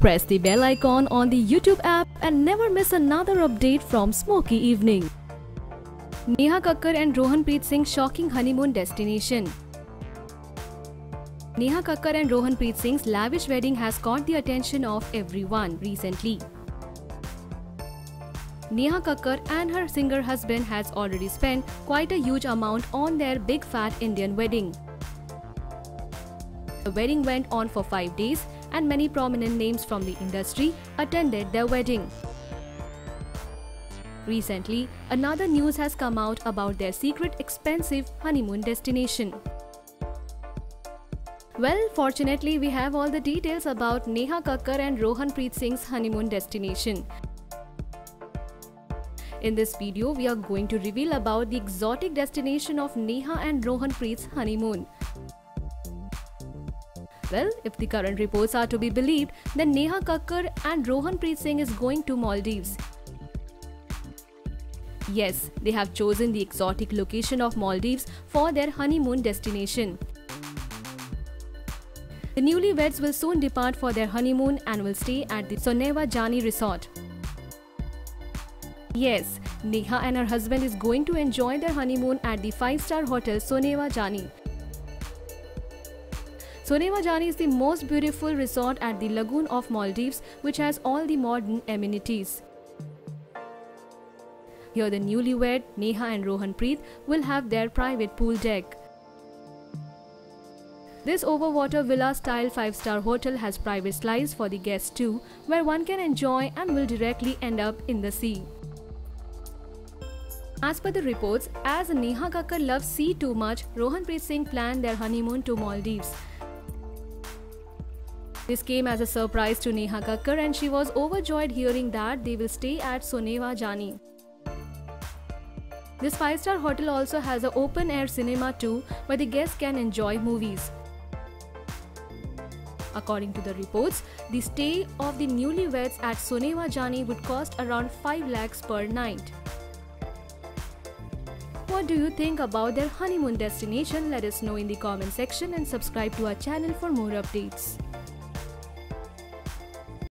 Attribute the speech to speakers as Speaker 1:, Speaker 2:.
Speaker 1: Press the bell icon on the YouTube app and never miss another update from Smoky Evening. Neha Kakkar and Rohanpreet Singh's shocking honeymoon destination. Neha Kakkar and Rohanpreet Singh's lavish wedding has caught the attention of everyone recently. Neha Kakkar and her singer husband has already spent quite a huge amount on their big fat Indian wedding. The wedding went on for 5 days and many prominent names from the industry attended their wedding. Recently, another news has come out about their secret expensive honeymoon destination. Well, fortunately, we have all the details about Neha Kakkar and Rohanpreet Singh's honeymoon destination. In this video, we are going to reveal about the exotic destination of Neha and Rohanpreet's honeymoon. Well, if the current reports are to be believed, then Neha Kakkar and Rohanpreet Singh is going to Maldives. Yes, they have chosen the exotic location of Maldives for their honeymoon destination. The newlyweds will soon depart for their honeymoon and will stay at the Sonewa Jani resort. Yes, Neha and her husband is going to enjoy their honeymoon at the 5-star hotel Sonewa Jani. Sonewa Jani is the most beautiful resort at the lagoon of Maldives, which has all the modern amenities. Here the newlywed Neha and Rohanpreet will have their private pool deck. This overwater villa-style 5-star hotel has private slides for the guests too, where one can enjoy and will directly end up in the sea. As per the reports, as Neha Kakkar loves sea too much, Rohanpreet Singh planned their honeymoon to Maldives. This came as a surprise to Neha Kakkar and she was overjoyed hearing that they will stay at Sonewa Jani. This 5-star hotel also has an open-air cinema too, where the guests can enjoy movies. According to the reports, the stay of the newlyweds at Sonewa Jani would cost around 5 lakhs per night. What do you think about their honeymoon destination? Let us know in the comment section and subscribe to our channel for more updates.